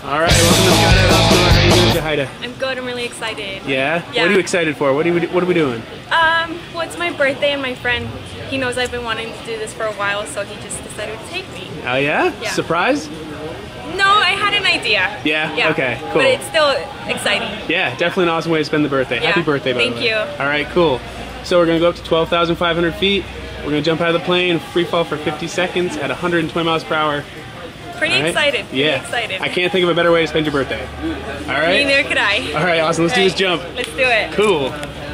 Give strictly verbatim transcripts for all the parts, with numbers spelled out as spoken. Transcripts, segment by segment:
All right, welcome to Skydive Outdoor. How are you doing, Jahida? I'm good. I'm really excited. Yeah? Yeah. What are you excited for? What are, we, what are we doing? Um, well, it's my birthday, and my friend, he knows I've been wanting to do this for a while, so he just decided to take me. Oh, yeah? Yeah. Surprise? No, I had an idea. Yeah? Yeah. Okay, cool. But it's still exciting. Yeah, definitely an awesome way to spend the birthday. Yeah. Happy birthday, by Thank the way. you. All right, cool. So we're going to go up to twelve thousand five hundred feet. We're going to jump out of the plane, free fall for fifty seconds at one hundred twenty miles per hour. Pretty Right? excited. Pretty Yeah. excited. I can't think of a better way to spend your birthday. All right? Neither could I. All right, awesome. Let's All do right, this jump. Let's do it. Cool.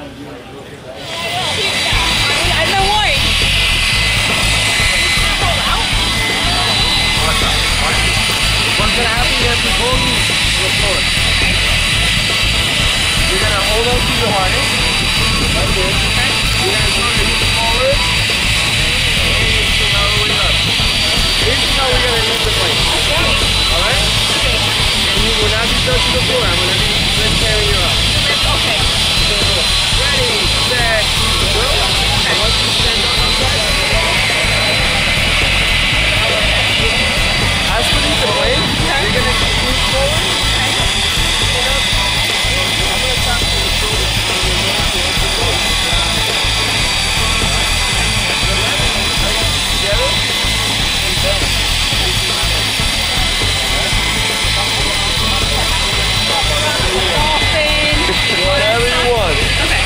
I'm the one. What's gonna happen? You have to pull you to the floor. You're gonna hold on to your harness. Like this. You're gonna go a little forward. And you swing all the way up. This is how we're gonna leave the plane. Alright? And you will not be touching the floor. I'm gonna be just carrying you up. Okay. Ready, set, go. And once you stand up outside, as we leave the plane, you're gonna move forward. Stand up. I'm gonna tap to the shoulder. Together. And down. Whatever you want. Okay.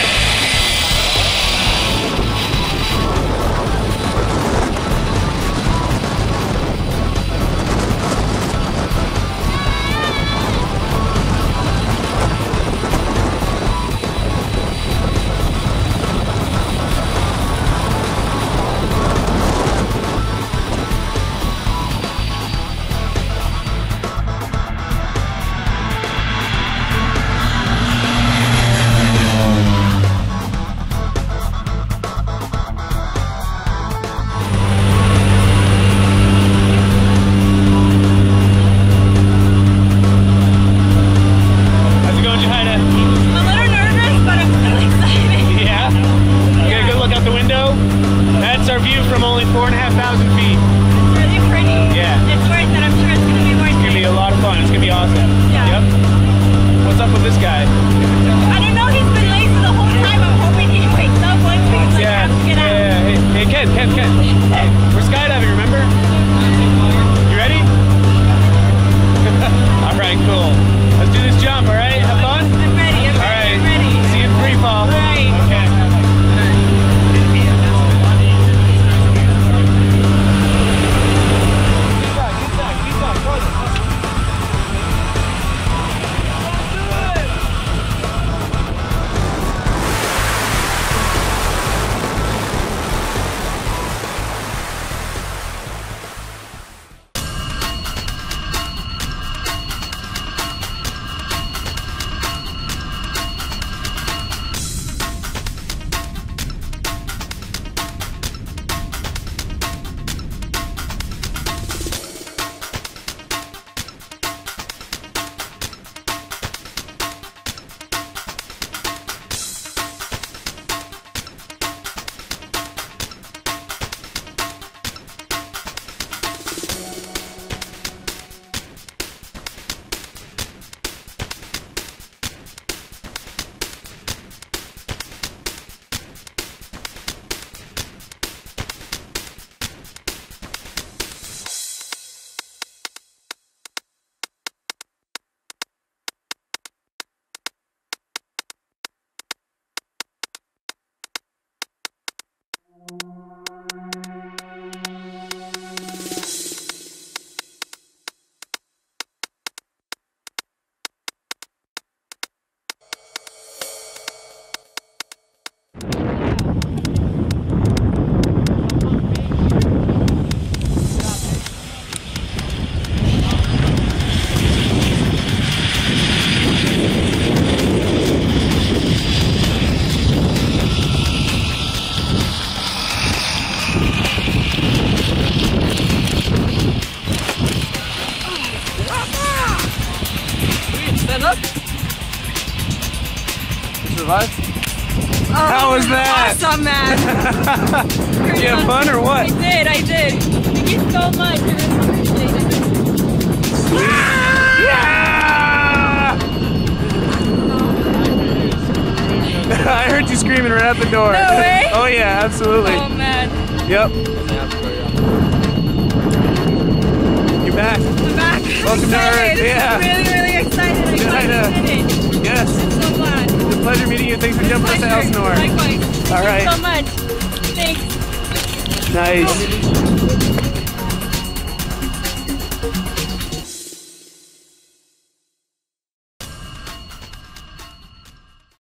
How's it going, Jahida? I'm a little nervous, but I'm really excited. Yeah? You got a good look out the window? That's our view from only four and a half thousand feet. It's really pretty. Yeah. It's worth it. I'm sure it's gonna be worth It's gonna be it. a lot of fun. It's gonna be awesome. Yeah. Yep. What's up with this guy? I don't know. He's been lazy the whole time. I'm hoping he wakes up once we like Yeah. have to get out. Yeah. Hey, hey, Ken, Ken, Ken. We're skydiving, remember? You ready? All right, cool. Let's do this jump, all right? Have fun? I'm ready. I'm All ready. right. I'm ready. See you in free fall. All right. Okay. survive? Oh, How was that? Awesome, man. Did you have fun or what? I did, I did. Thank you so much. I really appreciate it. Sweet. at the door. No way? Oh yeah, absolutely. Oh man. Yep. You're back. I'm back. Welcome to excited. Earth. Yeah. Really, really excited. I'm glad Kinda. you did it. Yes. I'm so glad. It's a pleasure meeting you. Thanks for jumping us to Pleasure. Elsinore. Likewise. All Thank right. you so much. Thanks. Nice.